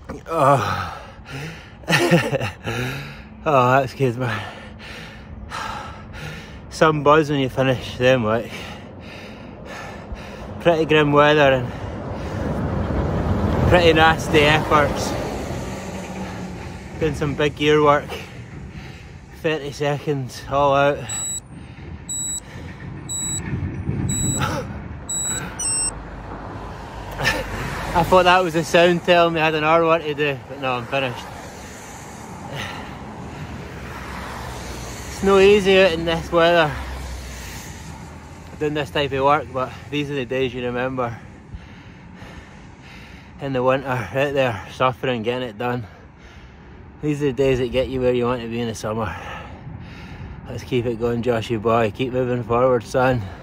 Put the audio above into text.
Oh, oh, that's good, man. Some buzz when you finish them, like. Pretty grim weather and pretty nasty efforts. Doing some big gear work. 30 seconds, all out. I thought that was a sound telling me I had an hour work to do, but no, I'm finished. It's no easy out in this weather doing this type of work, but these are the days you remember. In the winter, out there suffering, getting it done. These are the days that get you where you want to be in the summer. Let's keep it going, Joshy boy. Keep moving forward, son.